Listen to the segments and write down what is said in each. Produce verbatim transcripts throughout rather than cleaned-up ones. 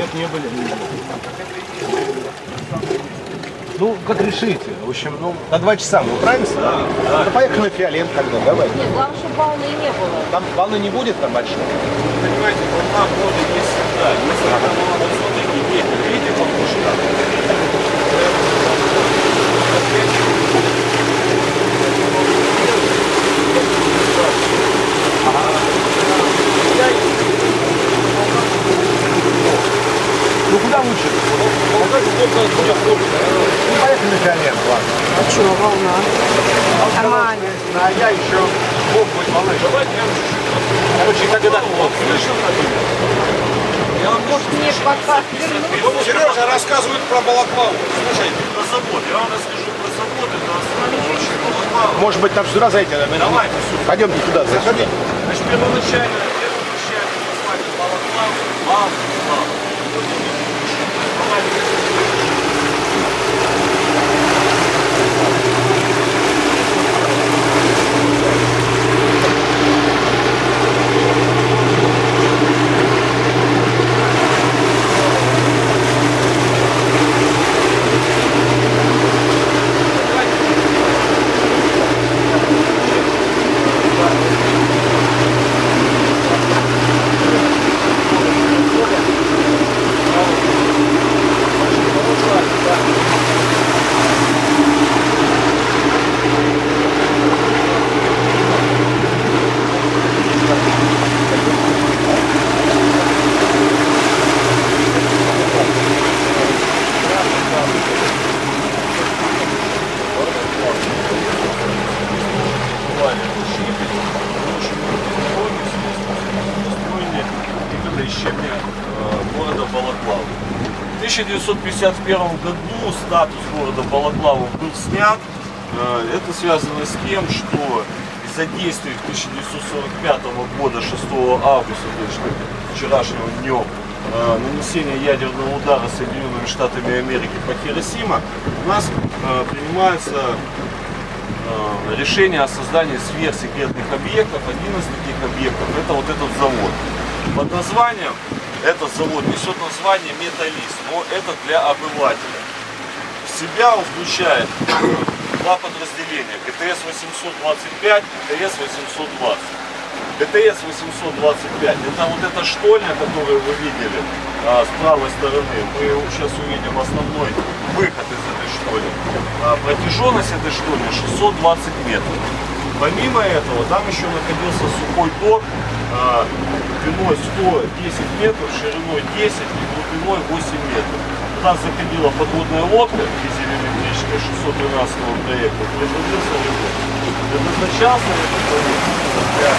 Нет, не были. Ну, как решите. В общем, ну, на два часа мы управимся? Да. Да. Ну, поехали на Фиолент тогда, давай. Нет, главное, чтобы волны не было. Там волны не будет там большой? Понимаете, волна будет не всегда. Если она была высокий ветер, видите, как Ну куда лучше? Ну поехали на Фиолент, ладно. А что, волна? Нормально. А я еще мог быть волной. Давайте прям чуть-чуть. Короче, когда вот. Я вам Может, мне пока вернуться? Сережа рассказывает про Балаклаву. Слушайте, про завод. Я вам расскажу про завод. Это основной Балаклава. Может быть, там сюда зайти? Давайте сюда. Пойдемте туда, заходи. Значит, первоначально, первоначально название Балаклава, Балаклава. Города Балаклава. В тысяча девятьсот пятьдесят первом году статус города Балаклава был снят. Это связано с тем, что из-за действий в тысяча девятьсот сорок пятом года шестого августа, то есть вчерашнего дня, нанесения ядерного удара Соединенными Штатами Америки по Хиросима, у нас принимается решение о создании сверхсекретных объектов. Один из таких объектов — это вот этот завод. Под названием, этот завод несет название Металлист, но это для обывателя. В себя он включает два подразделения: ГТС восемьсот двадцать пять и ГТС восемьсот двадцать. ГТС восемьсот двадцать пять — это вот эта штольня, которую вы видели а, с правой стороны. Мы сейчас увидим основной выход из этой штольни. А, протяженность этой штольни шестьсот двадцать метров. Помимо этого, там еще находился сухой док а, длиной сто десять метров, шириной десять и глубиной восемь метров. Туда заходила подводная лодка дизель-электрическая шестьсот тринадцатого проекта, производился ремонт. Предназначался этот завод для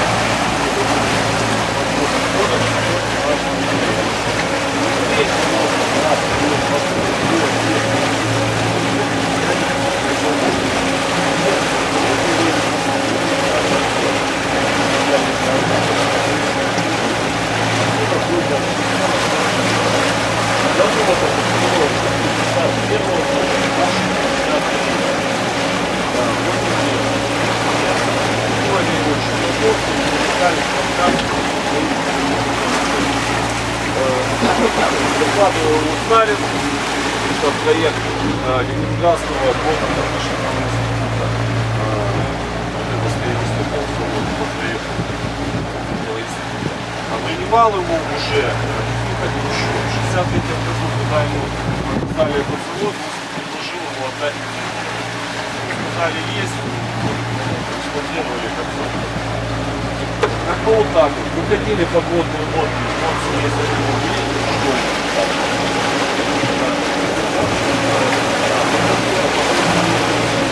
докладывал Узнарин, это проект Ленинградского горно-промышленного института. Это строительство ползавода по проекту этого института. А принимал его уже Никита Глущев. В шестьдесят третьем году, когда ему отдали этот завод, предложил ему отдать. Сказали, есть, эксплуатировали как завод. Как бы вот так вот. Выходили подводные лодки, вот есть один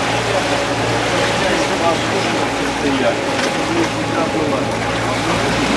стоять.